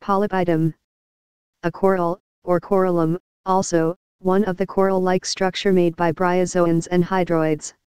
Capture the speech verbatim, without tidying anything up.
Polypidom. A coral, or corallum, also, one of the coral-like structure made by bryozoans and hydroids.